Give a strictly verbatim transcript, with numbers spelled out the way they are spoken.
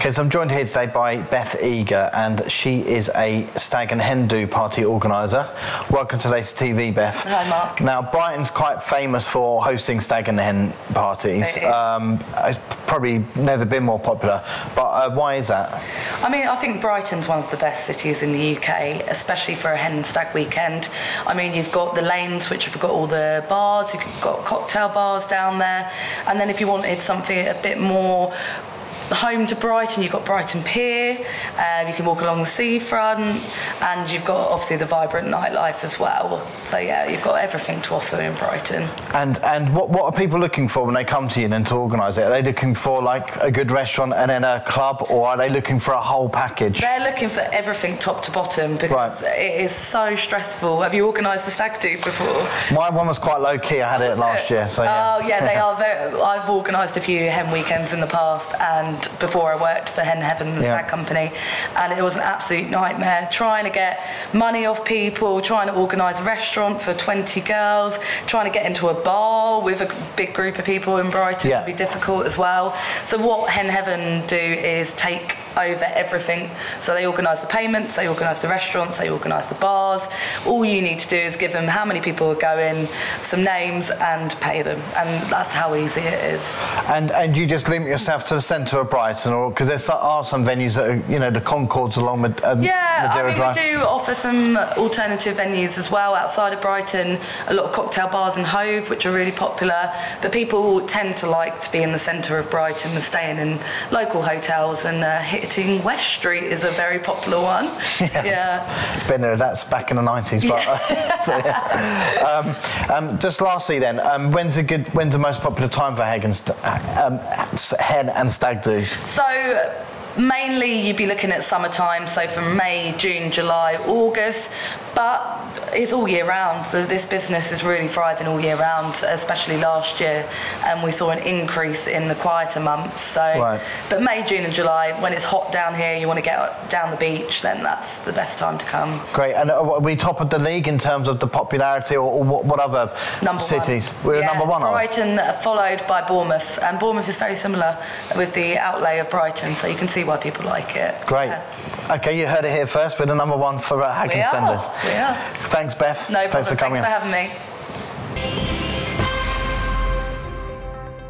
Okay, so I'm joined here today by Beth Eager, and she is a Stag and Hen do party organiser. Welcome today to T V, Beth. Hi, Mark. Now, Brighton's quite famous for hosting Stag and Hen parties. It is. Um, it's probably never been more popular, but uh, why is that? I mean, I think Brighton's one of the best cities in the U K, especially for a hen and stag weekend. I mean, you've got the lanes, which have got all the bars, you've got cocktail bars down there, and then if you wanted something a bit more home to Brighton, you've got Brighton Pier, uh, you can walk along the seafront, and you've got obviously the vibrant nightlife as well. So yeah, you've got everything to offer in Brighton. And and what, what are people looking for when they come to you then to organise it? Are they looking for like a good restaurant and then a club, or are they looking for a whole package? They're looking for everything top to bottom, because right. it is so stressful. Have you organised the stag do before? My one was quite low key. I had it last year, so yeah. Oh yeah, they are very, I've organised a few hen weekends in the past, and before I worked for Hen Heaven, the yeah. Stag Company, and it was an absolute nightmare trying to get money off people, trying to organise a restaurant for twenty girls, trying to get into a bar with a big group of people in Brighton yeah. would be difficult as well. So what Hen Heaven do is take over everything. So they organise the payments, they organise the restaurants, they organise the bars. All you need to do is give them how many people are going, some names, and pay them, and that's how easy it is. And and you just limit yourself to the centre of Brighton, or because there are some venues that are, you know, the Concords along with um, yeah, Madeira I mean, Drive. we do offer some alternative venues as well outside of Brighton. A lot of cocktail bars in Hove, which are really popular, but people tend to like to be in the centre of Brighton and staying in local hotels, and uh, hitting West Street is a very popular one. Yeah, yeah. Been there, that's back in the nineties. But uh, so, yeah. um, um, just lastly, then, um, when's a good, when's the most popular time for hen and, st um, hen and stag do's? So mainly you'd be looking at summertime, so from May, June, July, August, but it's all year round. So this business is really thriving all year round, especially last year, and we saw an increase in the quieter months. So, right. But May, June and July, when it's hot down here, you want to get down the beach, then that's the best time to come. Great. And are we top of the league in terms of the popularity, or, or what, what other number cities? One. We're yeah, number one, Brighton, followed by Bournemouth, and Bournemouth is very similar with the outlay of Brighton, so you can see why people like it. Great. Yeah. Okay, you heard it here first. We're the number one for uh, Hag and Stenders. We are. Thanks, Beth. No problem. Thanks for coming. Thanks for having me.